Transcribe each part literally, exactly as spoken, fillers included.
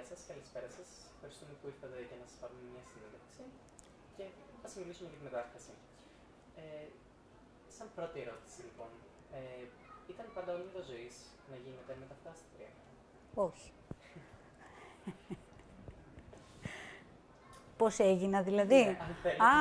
σας, καλησπέρα σας. Ευχαριστούμε που ήρθατε για να σας πάρουμε μια συνέντευξη και θα μιλήσουμε για τη μετάφραση. Ε, σαν πρώτη ερώτηση, λοιπόν, ε, ήταν πάντα όνειρο ζωής να γίνετε μεταφράστρια? Όχι. Πώς έγινα, δηλαδή? Ναι, αν θέλετε. Α,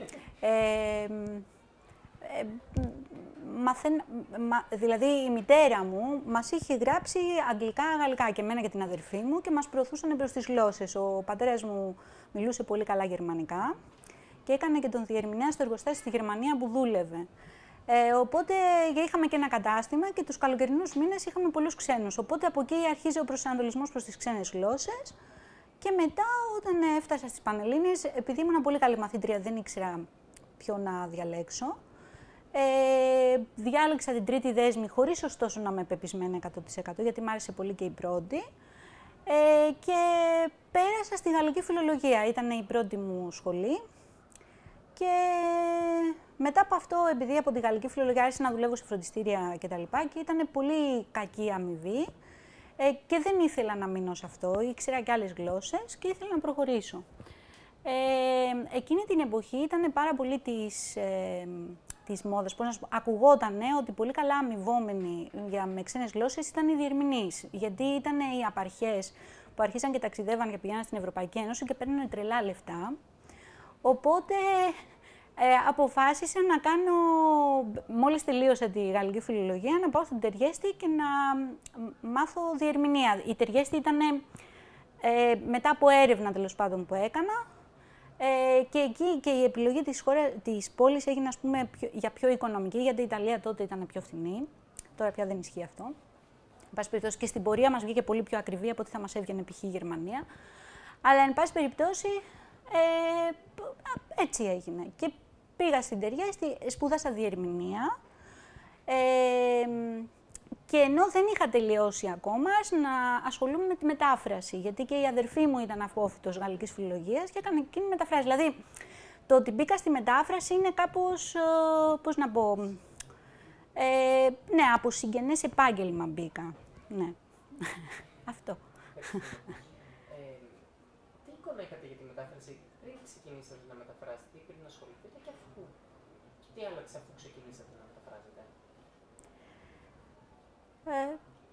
ε, ε, μαθαίν, μα, δηλαδή η μητέρα μου μας είχε γράψει αγγλικά, γαλλικά και εμένα και την αδερφή μου και μας προωθούσαν προς τις γλώσσες. Ο πατέρας μου μιλούσε πολύ καλά γερμανικά και έκανε και τον διερμηνέα στο εργοστάσιο στη Γερμανία που δούλευε. Ε, οπότε είχαμε και ένα κατάστημα και τους καλοκαιρινούς μήνες είχαμε πολλούς ξένους. Οπότε από εκεί αρχίζει ο προσανατολισμός προς τις ξένες γλώσσες. Και μετά, όταν έφτασα στις Πανελλήνιες, επειδή ήμουν πολύ καλή μαθήτρια, δεν ήξερα ποιο να διαλέξω. Ε, διάλεξα την τρίτη δέσμη, χωρίς ωστόσο να είμαι πεπισμένη εκατό τοις εκατό, γιατί μ' άρεσε πολύ και η πρώτη. Ε, και πέρασα στη γαλλική φιλολογία, ήταν η πρώτη μου σχολή. Και μετά από αυτό, επειδή από τη γαλλική φιλολογία άρχισα να δουλεύω σε φροντιστήρια κτλ. Και ήταν πολύ κακή αμοιβή. Ε, και δεν ήθελα να μείνω σε αυτό, ήξερα και άλλες γλώσσες και ήθελα να προχωρήσω. Ε, εκείνη την εποχή ήταν πάρα πολύ της, ε, της μόδας, πώς να σου πω, ακουγότανε ότι πολύ καλά αμοιβόμενοι για, με ξένες γλώσσες ήταν οι διερμηνείς, γιατί ήταν οι απαρχές που αρχίσαν και ταξιδεύαν και πηγαίναν στην Ευρωπαϊκή Ένωση και παίρνανε τρελά λεφτά. Οπότε Ε, αποφάσισα να κάνω, μόλις τελείωσα τη γαλλική φιλολογία, να πάω στην Τεριέστη και να μάθω διερμηνία. Η Τεριέστη ήταν ε, μετά από έρευνα, τέλος πάντων, που έκανα ε, και εκεί και η επιλογή της, χώρα, της πόλης έγινε, ας πούμε, πιο, για πιο οικονομική, γιατί η Ιταλία τότε ήταν πιο φθηνή. Τώρα πια δεν ισχύει αυτό. Εν πάση περιπτώσει, και στην πορεία μας βγήκε πολύ πιο ακριβή από ό,τι θα μας έβγαινε π.χ. η Γερμανία. Αλλά, εν πάση περιπτώσει, ε, έτσι έγινε. Και πήγα στην Τεριέστη, σπούδασα διερμηνία ε, και ενώ δεν είχα τελειώσει ακόμα να ασχολούμαι με τη μετάφραση, γιατί και η αδερφή μου ήταν αφόφοιτος γαλλικής φιλολογίας και έκανε εκείνη μεταφράση. Δηλαδή, το ότι μπήκα στη μετάφραση είναι κάπως, ε, πώς να πω, ε, ναι, από συγγενές επάγγελμα μπήκα, ναι, αυτό. Ε, τι εικόνα είχατε για τη μετάφραση πριν ξεκινήσατε να μεταφράσετε ή πριν ασχοληθείτε και αφού? Τι άλλαξε αφού ξεκινήσατε να μεταφράζετε? Ε,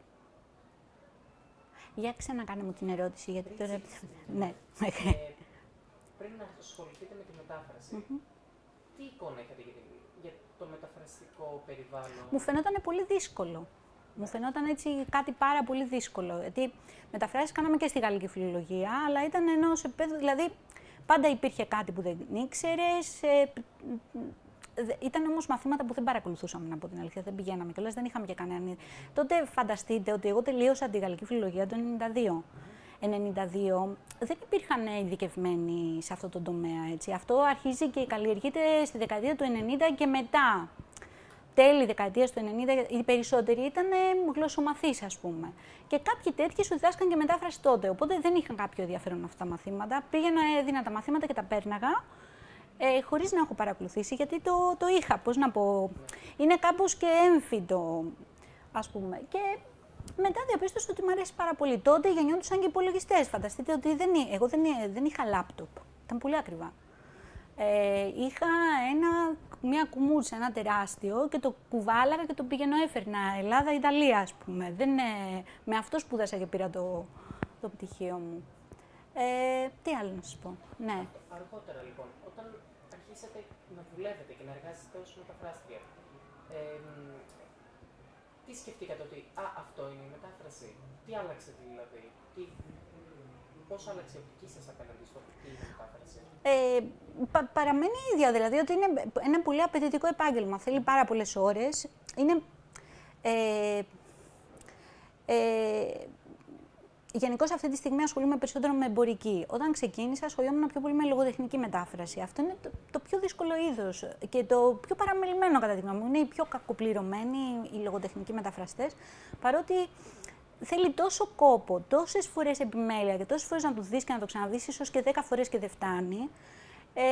για ξανακάνε μου την ερώτηση, γιατί πριν τώρα... Ναι. Ε, πριν να ασχοληθείτε με τη μετάφραση, mm-hmm. τι εικόνα είχατε για, την, για το μεταφραστικό περιβάλλον? Μου φαινόταν πολύ δύσκολο. Μου φαινόταν έτσι κάτι πάρα πολύ δύσκολο. Γιατί μεταφράσεις κάναμε και στη γαλλική φιλολογία, αλλά ήταν ενός επίπεδου, δηλαδή πάντα υπήρχε κάτι που δεν ήξερες. Ε, ήταν όμως μαθήματα που δεν παρακολουθούσαμε, από την αλήθεια, δεν πηγαίναμε κιόλας, δεν είχαμε και κανέναν. Τότε φανταστείτε ότι εγώ τελείωσα τη γαλλική φιλολογία το ενενήντα δύο. ενενήντα δύο δεν υπήρχαν ειδικευμένοι σε αυτό το τομέα. Έτσι. Αυτό αρχίζει και καλλιεργείται στη δεκαετία του ενενήντα και μετά. Τέλη δεκαετίας του ενενήντα, οι περισσότεροι ήταν γλωσσομαθείς, ας πούμε. Και κάποιοι τέτοιοι σου διδάσκαν και μετάφραση τότε. Οπότε δεν είχαν κάποιο ενδιαφέρον αυτά τα μαθήματα. Πήγαινα, έδινα τα μαθήματα και τα πέρναγα, ε, χωρίς να έχω παρακολουθήσει, γιατί το, το είχα, πώς να πω. Είναι κάπως και έμφυτο, ας πούμε. Και μετά διαπίστωσα ότι μου αρέσει πάρα πολύ. Τότε γεννιόντουσαν και υπολογιστές. Φανταστείτε ότι δεν, εγώ δεν, δεν είχα λάπτοπ. Ήταν πολύ ακριβά. Ε, είχα ένα, μια κουμούτσα, ένα τεράστιο και το κουβάλαγα και το πηγαίνω έφερνα Ελλάδα-Ιταλία, ας πούμε. Δεν, ε, με αυτό σπούδασα και πήρα το, το πτυχίο μου. Ε, τι άλλο να σας πω, ναι. Αργότερα, λοιπόν, όταν αρχίσατε να δουλεύετε και να εργάζεστε ως μεταφράστρια, ε, τι σκεφτήκατε ότι «Α, αυτό είναι η μετάφραση», τι άλλαξε δηλαδή, τι, πώς άλλαξε η οπτική σας απέναντι στο τι είναι η μετάφραση? Ε, πα, παραμένει ίδια, δηλαδή ότι είναι ένα πολύ απαιτητικό επάγγελμα, θέλει πάρα πολλές ώρες, είναι... Ε, ε, Γενικώς αυτή τη στιγμή ασχολούμαι περισσότερο με εμπορική. Όταν ξεκίνησα, ασχολιόμουν πιο πολύ με λογοτεχνική μετάφραση. Αυτό είναι το, το πιο δύσκολο είδος και το πιο παραμελημένο, κατά τη γνώμη μου. Είναι οι πιο κακοπληρωμένοι οι λογοτεχνικοί μεταφραστές, παρότι θέλει τόσο κόπο, τόσες φορές επιμέλεια και τόσες φορές να το δεις και να το ξαναδείς, ίσως και δέκα φορές και δεν φτάνει. Ε,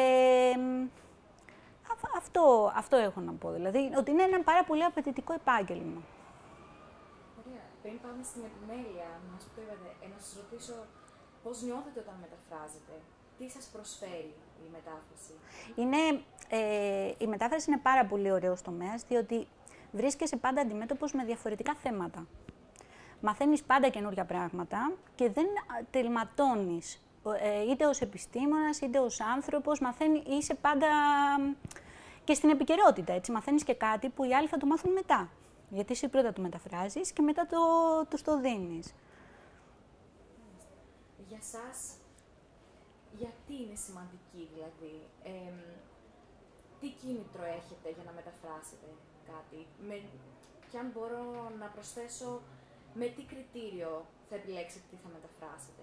αυτό, αυτό έχω να πω, δηλαδή, ότι είναι ένα πάρα πολύ απαιτητικό επάγγελμα. Πριν πάμε στην επιμέλεια μας που είπατε, ε, να σας ρωτήσω πώς νιώθετε όταν μεταφράζετε, τι σας προσφέρει η μετάφραση? Είναι, ε, η μετάφραση είναι πάρα πολύ ωραίος τομέας, διότι βρίσκεσαι πάντα αντιμέτωπος με διαφορετικά θέματα. Μαθαίνεις πάντα καινούργια πράγματα και δεν τελματώνεις. Ε, είτε ως επιστήμονας, είτε ως άνθρωπος, μαθαίνει, είσαι πάντα και στην επικαιρότητα, έτσι. Μαθαίνεις και κάτι που οι άλλοι θα το μάθουν μετά. Γιατί εσύ πρώτα το μεταφράζεις και μετά το, τους το δίνεις. Για σας, γιατί είναι σημαντική, δηλαδή, ε, τι κίνητρο έχετε για να μεταφράσετε κάτι, με, και αν μπορώ να προσθέσω, με τι κριτήριο θα επιλέξετε τι θα μεταφράσετε?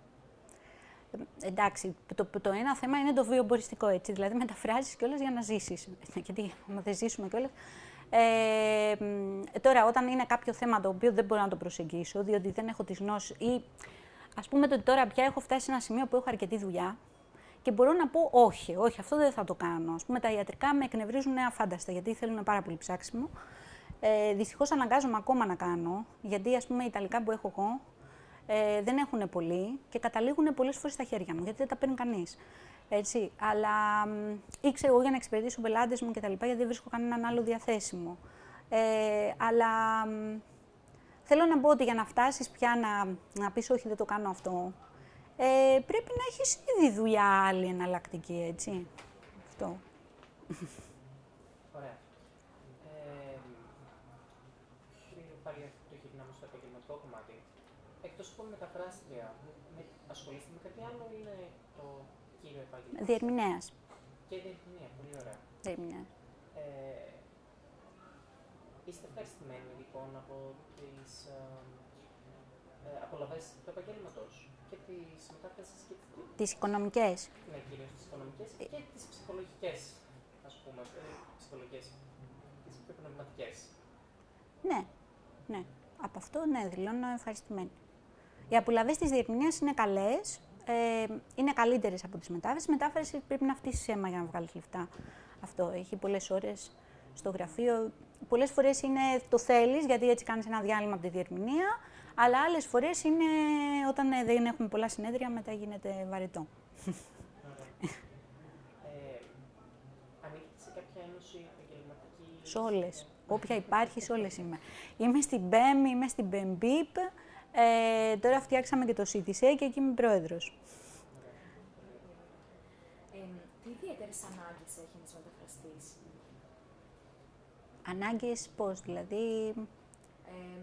Ε, εντάξει, το, το ένα θέμα είναι το βιοποριστικό, έτσι, δηλαδή μεταφράζεις κιόλας για να ζήσεις, γιατί άμα δεν ζήσουμε κιόλας. Ε, τώρα, όταν είναι κάποιο θέμα το οποίο δεν μπορώ να το προσεγγίσω, διότι δεν έχω τις γνώσεις ή ας πούμε ότι τώρα πια έχω φτάσει σε ένα σημείο που έχω αρκετή δουλειά και μπορώ να πω όχι, όχι, αυτό δεν θα το κάνω. Ας πούμε, τα ιατρικά με εκνευρίζουν αφάνταστα, γιατί θέλουν πάρα πολύ ψάξιμο. Ε, δυστυχώς αναγκάζομαι ακόμα να κάνω, γιατί ας πούμε οι Ιταλικά που έχω εγώ ε, δεν έχουν πολύ και καταλήγουν πολλές φορές στα χέρια μου, γιατί δεν τα παίρνει κανείς. Έτσι, αλλά ή ξέρω εγώ για να εξυπηρετήσω πελάτες μου κτλ., γιατί δεν βρίσκω κανέναν άλλο διαθέσιμο. Ε, αλλά θέλω να πω ότι για να φτάσεις πια να, να πεις όχι δεν το κάνω αυτό, ε, πρέπει να έχεις ήδη δουλειά άλλη εναλλακτική, έτσι. Αυτό. Ωραία. Ε, πριν πάλι το γυρνάμε στο επαγγελματικό κομμάτι, εκτός από μεταφράστρια, ασχολείστε με κάτι άλλο ή είναι το κύριο επάγγελμα? Διερμηνέας. Και διερμηνέα, πολύ ωραία. Διερμηνέας. Ε, είστε ευχαριστημένοι λοιπόν από τις ε, ε, απολαβές του επαγγέλματος και τις μετάφρασεις και τις οικονομικές. Ναι, κυρίως τις οικονομικές ε... και τις ψυχολογικές, ας πούμε, ε, ψυχολογικές, τις πιο πνευματικές. Ναι, ναι. Από αυτό, ναι, δηλώνω ευχαριστημένη. Οι απολαβές της διερμηνέας είναι καλές, ε, είναι καλύτερες από τις μετάφρασεις. Η μετάφραση πρέπει να φτύσεις αίμα για να βγάλεις λεφτά. Αυτό, έχει πολλές ώρες στο γραφείο. Πολλές φορές είναι το θέλεις, γιατί έτσι κάνεις ένα διάλειμμα από τη διερμηνία, αλλά άλλες φορές είναι όταν ε, δεν έχουμε πολλά συνέδρια, μετά γίνεται βαρετό. ε, ανήκετε σε κάποια ένωση επαγγελματική? Σε όλες. Όποια υπάρχει, σε όλες είμαι. Είμαι στην ΠΕΜ, είμαι στην ΠΕΜΠΙΠ. Ε, τώρα φτιάξαμε και το ΣΥΤΙΣΕ και εκεί είμαι πρόεδρος. Ε, τι ιδιαίτερες ανάγκες έχει ένας μεταφραστής? Ανάγκες πώς, δηλαδή? Ε,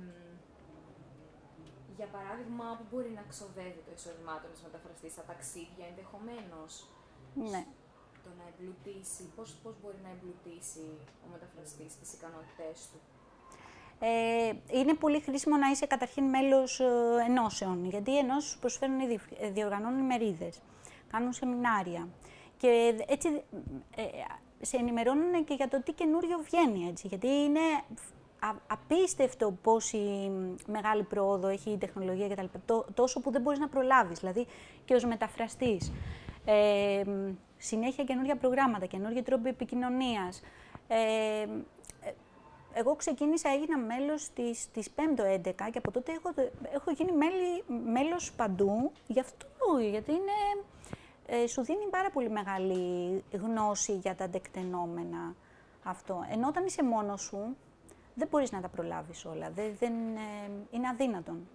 για παράδειγμα, που μπορεί να ξοδεύει το εισόδημά του ένας μεταφραστής, στα ταξίδια ενδεχομένως. Ναι. Το να εμπλουτίσει, πώς, πώς μπορεί να εμπλουτίσει ο μεταφραστής τις ικανότητές του? Ε, είναι πολύ χρήσιμο να είσαι καταρχήν μέλος ε, ενώσεων, γιατί οι ενώσεις σου προσφέρουν ήδη, διοργανώνουν ημερίδες, κάνουν σεμινάρια και έτσι ε, σε ενημερώνουν και για το τι καινούριο βγαίνει, έτσι, γιατί είναι α, απίστευτο πόση μεγάλη πρόοδο έχει η τεχνολογία κτλ. Τό, τόσο που δεν μπορείς να προλάβεις, δηλαδή και ως μεταφραστής. Ε, συνέχεια καινούργια προγράμματα, καινούργιοι τρόποι επικοινωνίας. Ε, εγώ ξεκίνησα, έγινα μέλος της, της πέμπτο έντεκα και από τότε έχω, έχω γίνει μέλη, μέλος παντού, γι' αυτό, γιατί είναι, ε, σου δίνει πάρα πολύ μεγάλη γνώση για τα τεκτενόμενα αυτό. Ενώ όταν είσαι μόνος σου, δεν μπορείς να τα προλάβεις όλα, δεν, δεν, ε, είναι αδύνατον.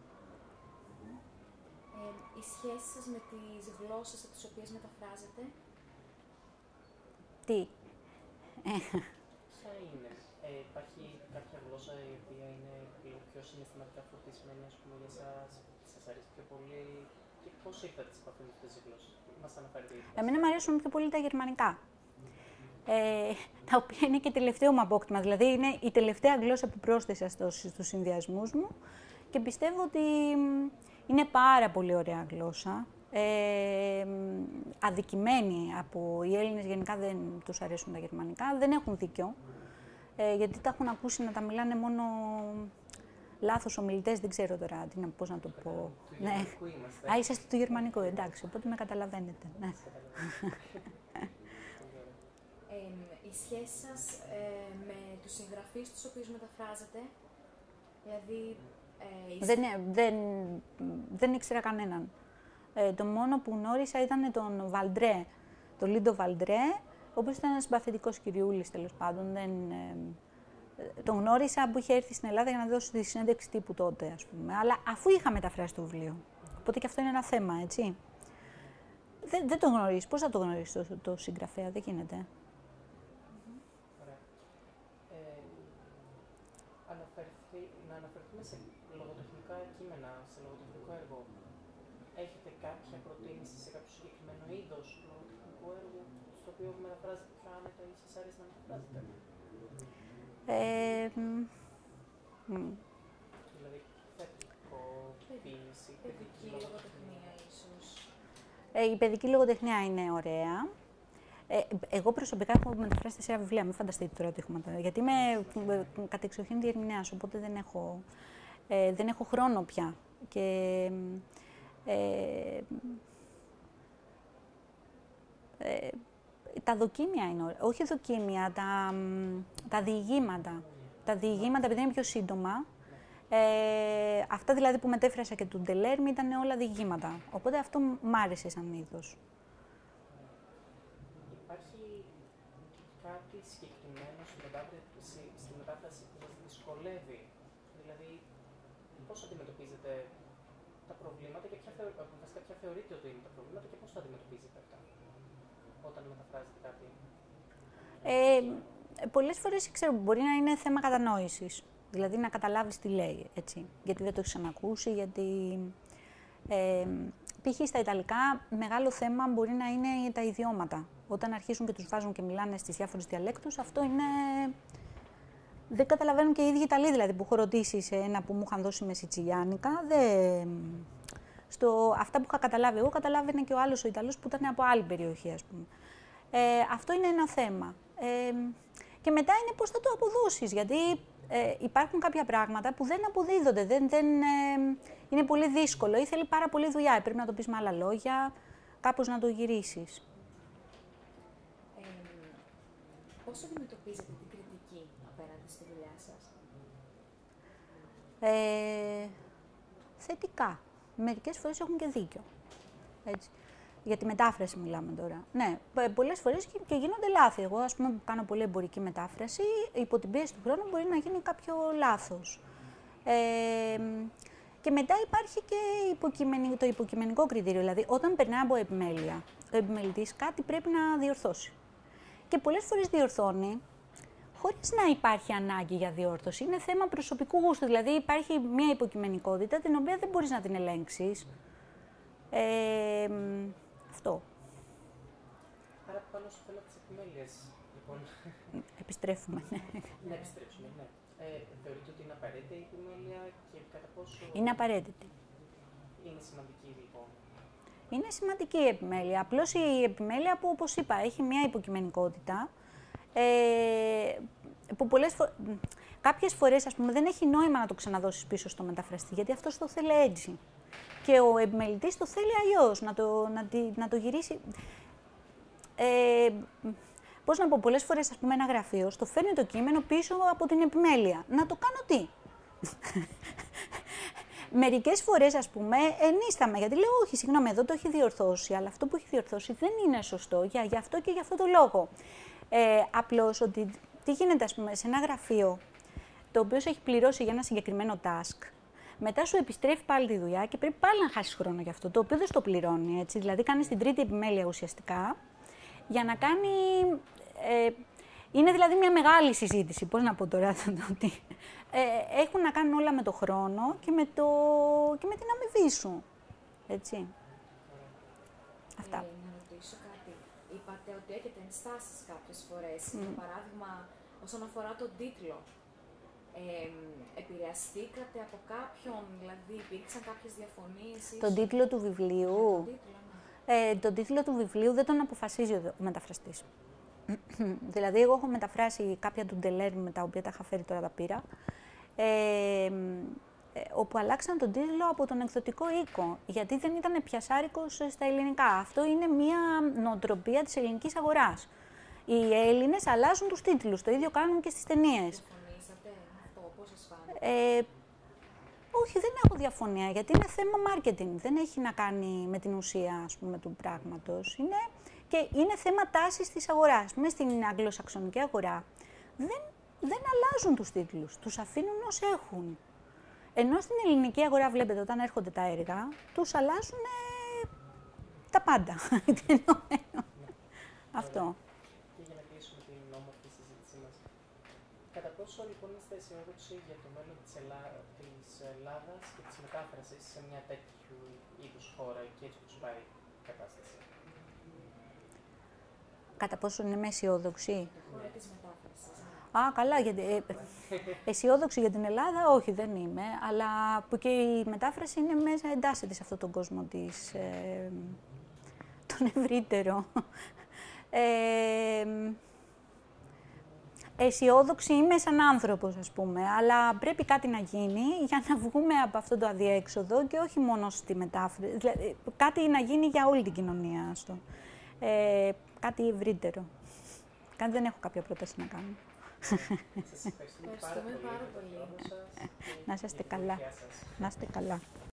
Ε, η σχέση σας με τις γλώσσες από τις οποίες μεταφράζετε? Τι? Ποια είναι? Ε, υπάρχει κάποια γλώσσα η οποία είναι λίγο πιο συναισθηματικά φορτισμένη, ας πούμε, για εσάς, σας αρέσει πιο πολύ και πώς ήρθατε σε επαφή με αυτές τις γλώσσες? Μας αναφέρετε. Εμένα μου αρέσουν πιο πολύ τα γερμανικά, ε, τα οποία είναι και τελευταίο μου απόκτημα, δηλαδή είναι η τελευταία γλώσσα που πρόσθεσα στους, στους συνδυασμούς μου και πιστεύω ότι είναι πάρα πολύ ωραία γλώσσα. Ε, αδικημένοι από οι Έλληνες, γενικά δεν τους αρέσουν τα γερμανικά, δεν έχουν δίκιο, ε, γιατί τα έχουν ακούσει να τα μιλάνε μόνο λάθος ομιλητές, δεν ξέρω τώρα τι να, πώς να το πω. Του Ναι. γερμανικού είμαστε. Α, είσαστε του γερμανικού, εντάξει, οπότε με καταλαβαίνετε. Ναι. Ε, η σχέση σας ε, με τους συγγραφείς τους οποίους μεταφράζετε, δηλαδή... Ε, δεν, δεν, δεν ήξερα κανέναν. Ε, το μόνο που γνώρισα ήταν τον Βαλντρέ, τον Λίντο Βαλντρέ, ο οποίος ήταν ένας συμπαθητικός κυριούλης, τέλος πάντων. Δεν, ε, τον γνώρισα που είχε έρθει στην Ελλάδα για να δώσει τη συνέντευξη τύπου τότε, ας πούμε. Αλλά αφού είχα μεταφράσει το βιβλίο. Οπότε και αυτό είναι ένα θέμα, έτσι. Δεν, δεν το γνωρίζεις. Πώς θα το γνωρίσεις το, το συγγραφέα, δεν γίνεται. Ωραία. Ε, αναφερθεί, να αναφερθούμε σε λογοτεχνικά κείμενα, σε λογοτεχνικό έργο. Έχετε κάποια προτίμηση σε κάποιο συγκεκριμένο είδος λογοτεχνικού έργου, στο οποίο μεταφράζετε πιο άνετα ή σας αρέσει να μεταφράζετε? Ε, μ, Δηλαδή, θετικό, ποίηση, Παιδική λογοτεχνία, ίσως. Ε, η παιδική λογοτεχνία είναι ωραία. Ε, εγώ προσωπικά έχω μεταφράσει τέσσερα βιβλία, μην φανταστείτε τώρα τι έχουμε τώρα. Γιατί είμαι ε, κατεξοχήν διερμηνέας, οπότε δεν έχω, ε, δεν έχω χρόνο πια. Και, ε, ε, τα δοκίμια είναι ωραία. Όχι δοκίμια, τα, τα διηγήματα. Τα διηγήματα, επειδή είναι πιο σύντομα, ε, αυτά δηλαδή που μετέφρασα και του Ντελέρμ ήταν όλα διηγήματα. Οπότε αυτό μ' άρεσε σαν είδος. Υπάρχει κάτι συγκεκριμένο στη μετάφραση, στη μετάφραση που σας δυσκολεύει? Δηλαδή, πώς αντιμετωπίζετε τα προβλήματα και ποια, θεω... βασικά, ποια θεωρείτε ότι είναι τα προβλήματα και πώς τα αντιμετωπίζετε αυτά όταν μεταφράζετε κάτι? Ε, πολλές φορές, ξέρω, μπορεί να είναι θέμα κατανόησης. Δηλαδή, να καταλάβεις τι λέει, έτσι. Γιατί δεν το έχεις ξανακούσει, γιατί... Ε, π.χ. στα Ιταλικά, μεγάλο θέμα μπορεί να είναι τα ιδιώματα. Όταν αρχίσουν και τους βάζουν και μιλάνε στις διάφορες διαλέκτους, αυτό είναι... Δεν καταλαβαίνουν και οι ίδιοι Ιταλοί, δηλαδή, που έχω ρωτήσει σε ένα που μου είχαν δώσει με σιτσιλιάνικα. Δεν... Στο... Αυτά που είχα καταλάβει εγώ, καταλάβαινε και ο άλλος ο Ιταλός που ήταν από άλλη περιοχή, ας πούμε. Ε, αυτό είναι ένα θέμα. Ε, και μετά είναι πώς θα το αποδώσεις, γιατί ε, υπάρχουν κάποια πράγματα που δεν αποδίδονται, δεν, δεν, ε, είναι πολύ δύσκολο ή θέλει πάρα πολύ δουλειά. Πρέπει να το πεις με άλλα λόγια, κάπως να το γυρίσεις. Ε, πώς αντιμετωπίζετε την κριτική απέναντι στη δουλειά σας? Ε, θετικά. Μερικές φορές έχουν και δίκιο. Έτσι. Για τη μετάφραση μιλάμε τώρα. Ναι, πολλές φορές και γίνονται λάθη. Εγώ, ας πούμε, που κάνω πολύ εμπορική μετάφραση, υπό την πίεση του χρόνου μπορεί να γίνει κάποιο λάθος. Ε, και μετά υπάρχει και το υποκειμενικό κριτήριο. Δηλαδή, όταν περνάει από επιμέλεια, ο επιμελητής κάτι πρέπει να διορθώσει. Και πολλές φορές διορθώνει, χωρίς να υπάρχει ανάγκη για διόρθωση. Είναι θέμα προσωπικού γούστου. Δηλαδή, υπάρχει μια υποκειμενικότητα την οποία δεν μπορείς να την ελέγξεις. Ε, αυτό. Άρα πάνω στο θέμα της επιμέλειας, λοιπόν. Επιστρέφουμε, ναι. Να επιστρέψουμε, ναι. Ε, θεωρείτε ότι είναι απαραίτητη η επιμέλεια και κατά πόσο... Είναι απαραίτητη. Είναι σημαντική, λοιπόν. Είναι σημαντική η επιμέλεια. Απλώς η επιμέλεια που, όπως είπα, έχει μια υποκειμενικότητα, ε, που πολλές φο... κάποιες φορές, ας πούμε, δεν έχει νόημα να το ξαναδώσεις πίσω στο μεταφραστή, γιατί αυτός το θέλει έτσι. Και ο επιμελητής το θέλει αλλιώς, να το, να, να το γυρίσει. Ε, πώς να πω, πολλές φορές, ας πούμε, ένα γραφείο στο φέρνει το κείμενο πίσω από την επιμέλεια. Να το κάνω τι? Μερικές φορές, ας πούμε, ενίσταμε, γιατί λέω, όχι, συγγνώμη, εδώ το έχει διορθώσει, αλλά αυτό που έχει διορθώσει δεν είναι σωστό, για, για αυτό και για αυτό το λόγο. Ε, απλώς, ότι τι γίνεται, ας πούμε, σε ένα γραφείο, το οποίο σε έχει πληρώσει για ένα συγκεκριμένο task, μετά σου επιστρέφει πάλι τη δουλειά και πρέπει πάλι να χάσεις χρόνο γι' αυτό, το οποίο δεν στο πληρώνει, έτσι. Δηλαδή, κάνεις την τρίτη επιμέλεια ουσιαστικά, για να κάνει... Ε, είναι δηλαδή μια μεγάλη συζήτηση, πώς να πω τώρα, ότι ε, έχουν να κάνουν όλα με το χρόνο και με, το, και με την αμοιβή σου, έτσι. Αυτά. Ε, να ρωτήσω κάτι. Είπατε ότι έχετε ενστάσεις κάποιες φορές, mm. για παράδειγμα, όσον αφορά τον τίτλο. Ε, επηρεαστήκατε από κάποιον, δηλαδή υπήρξαν κάποιες διαφωνίες? Τον τίτλο του βιβλίου. Τον τίτλο, ναι. ε, τον τίτλο του βιβλίου δεν τον αποφασίζει ο μεταφραστής. Δηλαδή, εγώ έχω μεταφράσει κάποια του Ντελέρμ, με τα οποία τα είχα φέρει, τώρα τα πήρα, ε, όπου αλλάξαν τον τίτλο από τον εκδοτικό οίκο, γιατί δεν ήταν πιασάρικος στα ελληνικά. Αυτό είναι μια νοοτροπία της ελληνικής αγοράς. Οι Έλληνες αλλάζουν τους τίτλους, το ίδιο κάνουν και στις ταινίες. Συμφωνήσατε με αυτό, πώς σας φάνηκε? Ε, Όχι, δεν έχω διαφωνία, γιατί είναι θέμα marketing. Δεν έχει να κάνει με την ουσία, ας πούμε, του πράγματος. Είναι, και είναι θέμα τάσης της αγοράς. Μες στην αγγλοσαξονική αγορά δεν, δεν αλλάζουν τους τίτλους. Τους αφήνουν ως έχουν. Ενώ στην ελληνική αγορά, βλέπετε, όταν έρχονται τα έργα, τους αλλάζουν ε, τα πάντα. Αυτό. Και για να κλείσουμε την όμορφη συζήτησή μας, κατά πόσο λοιπόν είστε αισιόδοξοι για το μέλλον της, Ελλάδα, της Ελλάδας και της μετάφρασης σε μια τέτοιου είδους χώρα και έτσι όπως πάει η κατάσταση? Κατά πόσο είμαι αισιόδοξη? Χώρα της μετάφρασης. Α, καλά, γιατί, ε, αισιόδοξη για την Ελλάδα, όχι, δεν είμαι, αλλά που και η μετάφραση είναι μέσα, εντάσσεται σε αυτόν τον κόσμο της, ε, τον ευρύτερο. Ε, αισιόδοξη είμαι σαν άνθρωπος, ας πούμε, αλλά πρέπει κάτι να γίνει για να βγούμε από αυτό το αδιέξοδο και όχι μόνο στη μετάφραση. Δηλαδή, κάτι να γίνει για όλη την κοινωνία, αυτό. Ε, κάτι ευρύτερο. Κάτι δεν έχω κάποια πρόταση να κάνω. Σας ευχαριστούμε πάρα Ευχαριστούμε πολύ πάρα για τον πολύ. χρόνο σας και Να είστε για τη καλά. βοήθειά σας. Να είστε καλά.